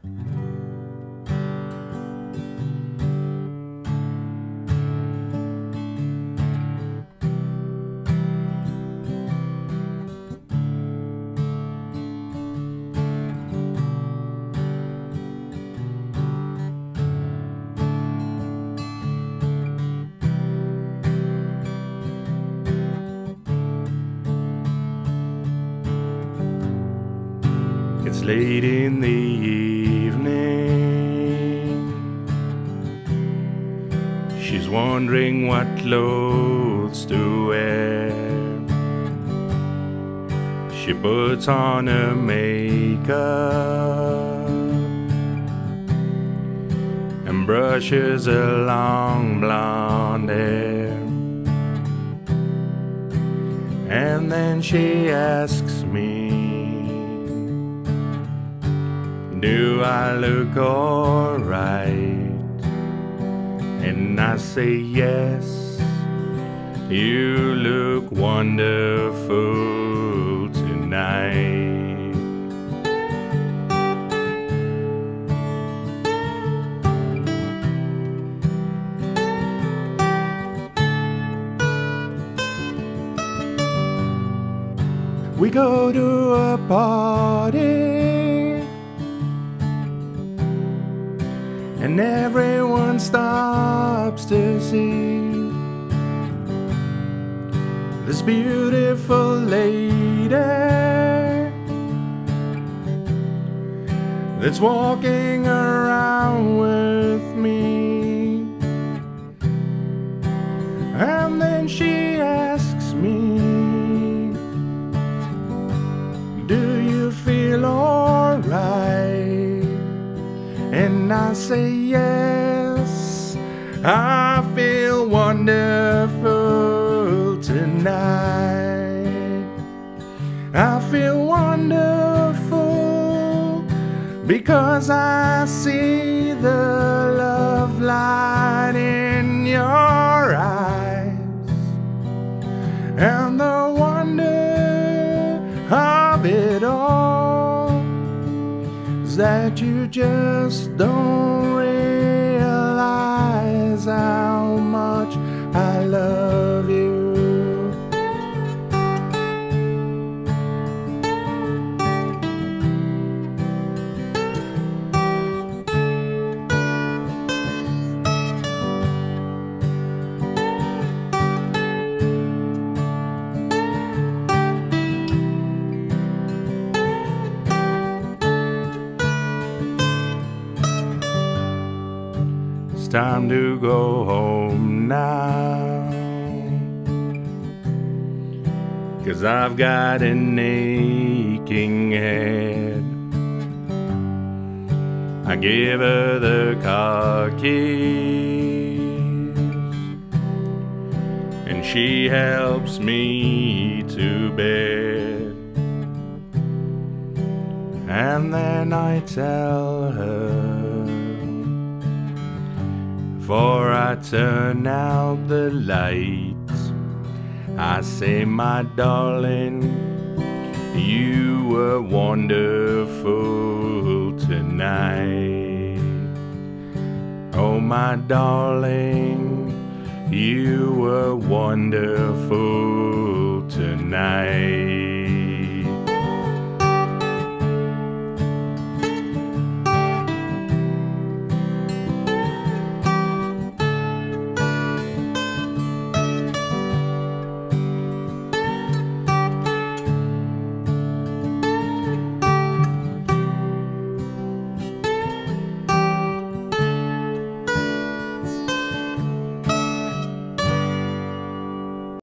It's late in the evening. She's wondering what clothes to wear. She puts on her makeup and brushes her long blonde hair. And then she asks me, do I look alright? And I say yes, you look wonderful tonight. We go to a party and everyone stops to see this beautiful lady that's walking around with me. And then she asks me, do you feel alright? And I say yes, I feel wonderful tonight. I feel wonderful because I see the love light in your eyes, and the wonder of it all is that you just don't realize how much I love you. It's time to go home now, 'cause I've got an aching head. I give her the car keys and she helps me to bed. And then I tell her, before I turn out the lights, I say, my darling, you were wonderful tonight. Oh, my darling, you were wonderful tonight.